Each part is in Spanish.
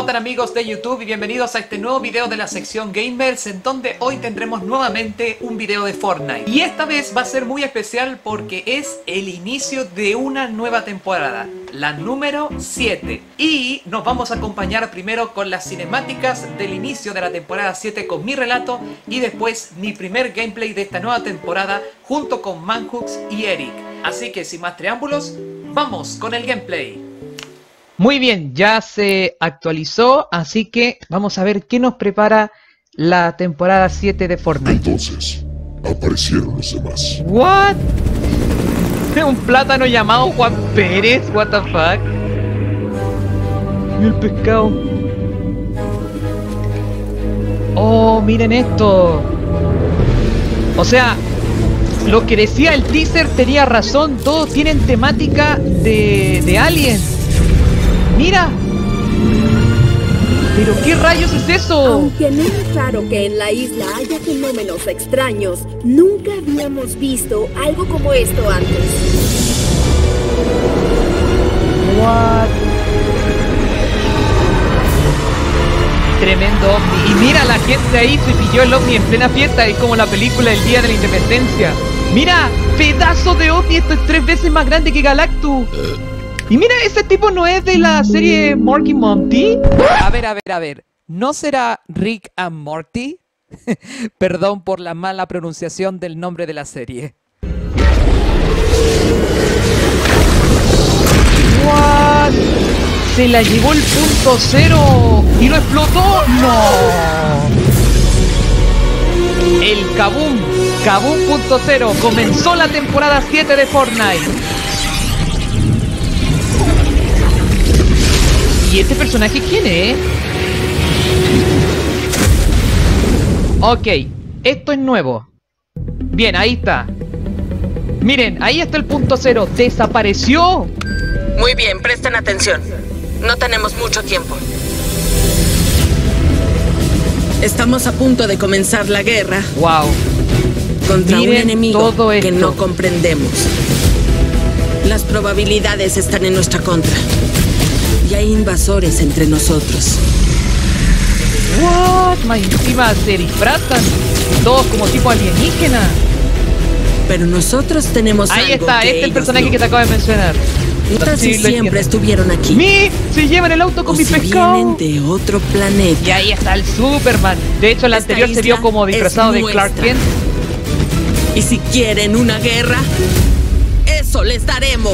¿Cómo están, amigos de YouTube? Y bienvenidos a este nuevo video de la sección Gamers, en donde hoy tendremos nuevamente un video de Fortnite. Y esta vez va a ser muy especial porque es el inicio de una nueva temporada, la número 7. Y nos vamos a acompañar primero con las cinemáticas del inicio de la temporada 7 con mi relato, y después mi primer gameplay de esta nueva temporada junto con Manhooks y Eric. Así que sin más preámbulos, vamos con el gameplay. Muy bien, ya se actualizó, así que vamos a ver qué nos prepara la temporada 7 de Fortnite. Entonces, aparecieron los demás. ¿What? ¿Un plátano llamado Juan Pérez? What the fuck? Y el pescado. Oh, miren esto. O sea, lo que decía el teaser tenía razón, todos tienen temática de aliens. ¡Mira! ¿Pero qué rayos es eso? Aunque no es raro que en la isla haya fenómenos extraños, nunca habíamos visto algo como esto antes. What? Tremendo ovni. Y mira, la gente ahí se pilló el ovni en plena fiesta. Es como la película El Día de la Independencia. ¡Mira! ¡Pedazo de ovni! Esto es 3 veces más grande que Galactus. Y mira, ese tipo no es de la serie Mork y Monty. A ver. ¿No será Rick and Morty? Perdón por la mala pronunciación del nombre de la serie. What? Se la llevó el punto cero y lo explotó. No. El Kaboom punto cero. Comenzó la temporada 7 de Fortnite. ¿Y este personaje quién es? Ok, esto es nuevo. Bien, ahí está. Miren, ahí está el punto cero. ¡Desapareció! Muy bien, presten atención. No tenemos mucho tiempo. Estamos a punto de comenzar la guerra. Wow. Contra un enemigo todo esto que no comprendemos. Las probabilidades están en nuestra contra. Y hay invasores entre nosotros. What? Más encima se disfrazan. Todos como tipo alienígena. Pero nosotros tenemos ahí algo está, que este es el ellos personaje no. que te acabo de mencionar. Casi siempre estuvieron aquí. Se llevan el auto con O mi si pescado. vienen de otro planeta. Y ahí está el Superman. De hecho, el Esta anterior se vio isla como disfrazado es de Clark nuestra. Kent. Y si quieren una guerra, eso les daremos.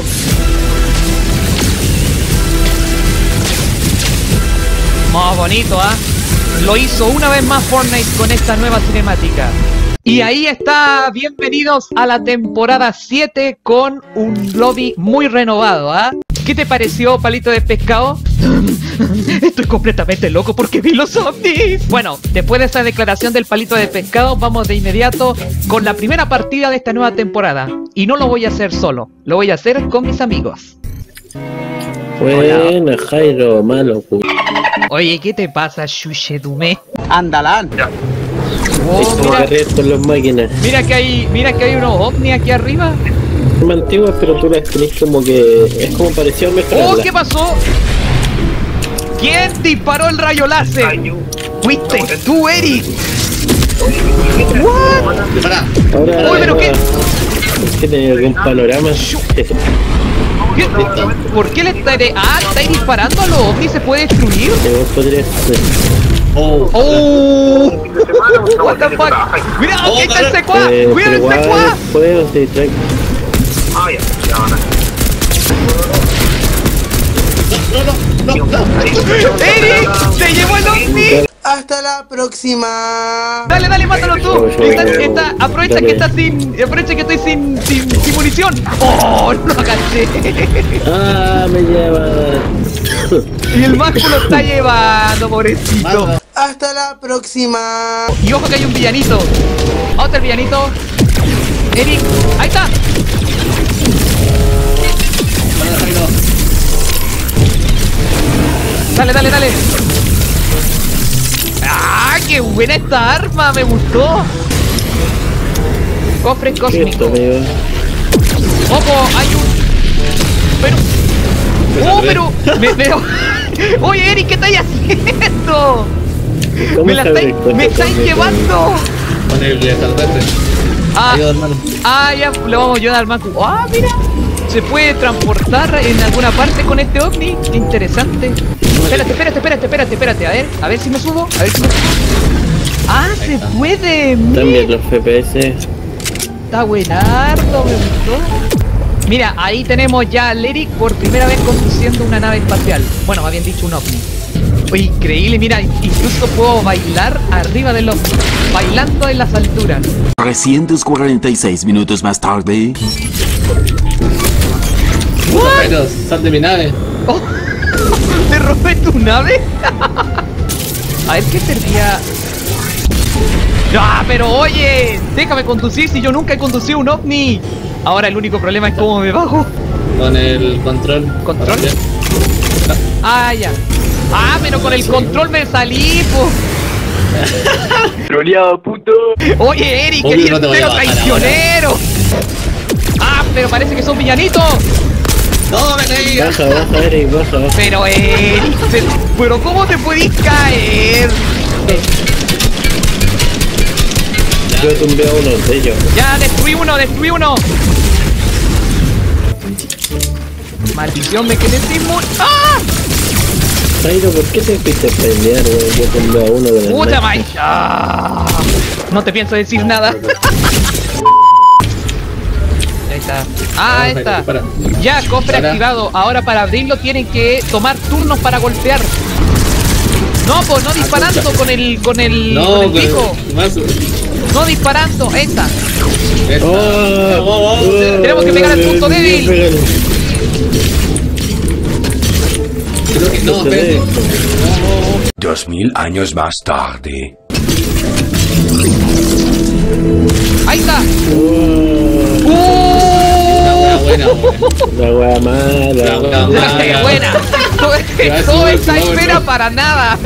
Más bonito, ¿ah? Lo hizo una vez más Fortnite con esta nueva cinemática. Y ahí está, bienvenidos a la temporada 7 con un lobby muy renovado, ¿ah? ¿Qué te pareció, palito de pescado? Estoy completamente loco porque vi los ovnis. Bueno, después de esa declaración del palito de pescado, vamos de inmediato con la primera partida de esta nueva temporada. Y no lo voy a hacer solo, lo voy a hacer con mis amigos. Buena, Jairo, malo. Oye, ¿qué te pasa, Shushedume? Andalán. Oh, Esto va a cargar con las máquinas. mira que hay unos ovnis aquí arriba. Son antiguas, pero tú las tenés como que... Es como pareció mejorarlas. ¡Oh, qué pasó! ¿Quién disparó el rayo láser? ¡Fuiste tú, Eric! ¿What? Ahora... Uy, pero qué... ¿Tiene algún panorama? ¿Por qué le está... ¿estáis disparando a los ovnis? ¿Se puede destruir? Podría ser. ¡Oh! What the fuck? ¡Mira! ¡Aquí está el secuá! ¡Cuida el secuá! Puedo, sí, tranquilo. ¡Eric! ¡Se llevó el ovni! Hasta la próxima. Dale, mátalo tú. Aprovecha que estoy sin munición. ¡Oh! ¡No agaché! Ah, me lleva. Y el Majo lo está llevando, pobrecito. Hasta la próxima. Y ojo que hay un villanito. Otro villanito. Eric, ahí está. Dale. ¡Ah, qué buena esta arma! Me gustó. Cofre cósmico. Ojo, hay un... Pero... ¡Oh, pero! Oye, Eric, ¿qué estáis haciendo? ¿Cómo ¡Me se estáis llevando! Con el salvarte. Ayuda, hermano. Ya, le vamos a ayudar al Macu. Mira, se puede transportar en alguna parte con este ovni. Qué interesante. Espérate. A ver si me subo. Se puede. También los FPS. Está buenardo, me gustó. Mira, ahí tenemos ya al Eric por primera vez conduciendo una nave espacial. Bueno, más bien dicho, un ovni. Oye, increíble, mira, incluso puedo bailar arriba del ovni, bailando en las alturas. 346 minutos más tarde. Pero, sal de mi nave. Oh, ¿te robé tu nave? A ver, ¿qué sería? Pero oye, déjame conducir si yo nunca he conducido un ovni. Ahora el único problema es cómo me bajo. Con el control. ¿Control? Ya. Pero con el control me salí, po. Troleado, puto. Oye, Eric, Obvio, quería no te voy a ser bajar traicionero. Pero parece que son villanitos. No, me caí. Baja, Eric, baja. Pero Eric, pero ¿cómo te podís caer? Yo tumbé a uno de ellos. Ya, destruí uno. Maldición, me quedé sin Jairo, ¿por qué te fuiste a pelear, weón? Yo tumbé a uno de la ¡Puta nave. No te pienso decir nada. Ahí está. Ahí está. Ya, cofre activado. Ahora para abrirlo tienen que tomar turnos para golpear. No, pues no disparando con el pico. No disparando. Esta. Tenemos que pegar al punto débil. Creo que no, espérate. 2000 años más tarde. Ahí está. Buena. La wea mala. ¡Qué buena! Todo esta espera para nada.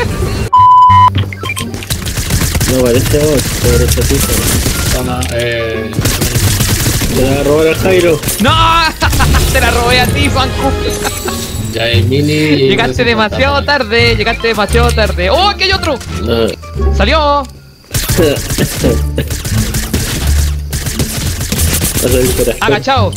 No parece a vos, parece a ti. Toma, Te la va a robar a Jairo. ¡No! Te la robé a ti, Juancu. ya hay mini. Llegaste demasiado tarde. ¡Oh, aquí hay otro! ¡Salió! Agachado.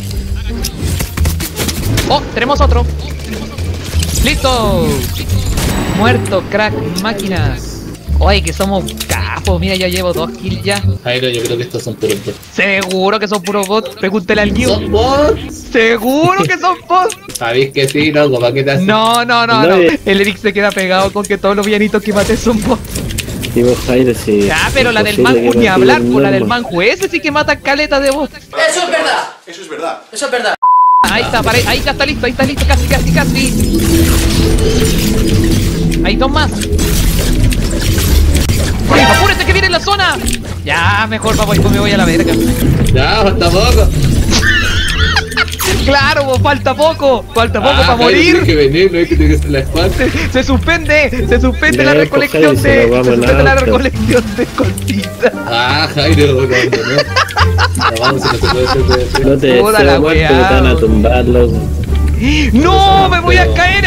Oh, tenemos otro. ¡Listo! Muerto, crack, máquinas. Oye, que somos capos. Mira, ya llevo 2 kills ya. Jairo, yo creo que estos son puros bots. Seguro que son puros bots. Pregúntale al Gio. ¿Son bots? Seguro que son bots. ¿Sabéis que sí, loco? ¿Para qué te haces? No. El Eric se queda pegado con que todos los villanitos que maté son bots. Digo, Jairo, sí. Ya, pero la del manju ni hablar, por la del manju ese sí que mata caleta de bots. Eso es verdad. Ahí está, ahí ya está listo, casi. Hay 2 más. ¡Apúrate que viene en la zona! Ya, mejor me voy a la verga. Ya, falta poco. Claro, falta poco para morir. Tienes que venir, no es que tienes que hacer la espalda. Se suspende la recolección de cositas. Jairo, no. Vamos, si no se puede hacer. No te deseo Toda la muerte, weá, te van a tumbar, loco. ¡No! ¡Me voy a caer!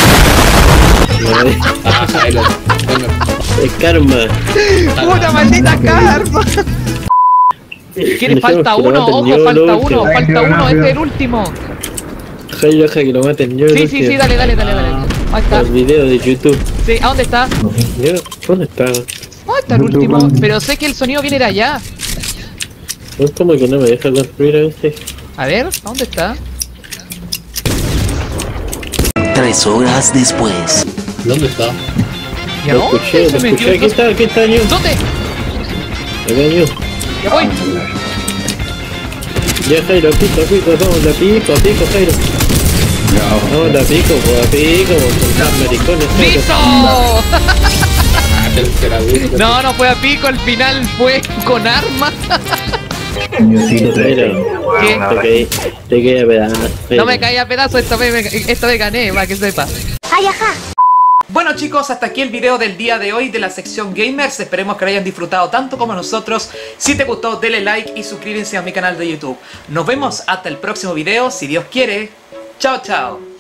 Jairo, bueno. Es karma. ¡Puta maldita karma! ¿Quién falta uno? Ojo, falta uno, este es el último. Jairo, deja que lo maten yo. Sí, dale. Ahí está. Los videos de YouTube. Sí, ¿a dónde está? ¿Dónde está? ¿Dónde está el último? Pero sé que el sonido viene de allá. Es como que no me deja construir a veces. A ver, ¿a dónde está? 3 horas después. ¿Dónde está? ¿Y a Lo dónde escuché, se metió? Aquí está yo. ¿Dónde? Acá yo. Ya voy. Ya, Jairo, pico, vamos, la pico, Jairo. Vamos, la pico, con los maricones. Jairo. ¡Listo! Tercera vez. No fue a pico, al final fue con armas. Jairo, ¿Qué? te quedé a pedazos. No me caí a pedazos, esta vez gané, para que sepa. ¡Ay, ajá! Bueno chicos, hasta aquí el video del día de hoy de la sección Gamers. Esperemos que lo hayan disfrutado tanto como nosotros. Si te gustó, dale like y suscríbanse a mi canal de YouTube. Nos vemos hasta el próximo video, si Dios quiere. Chao, chao.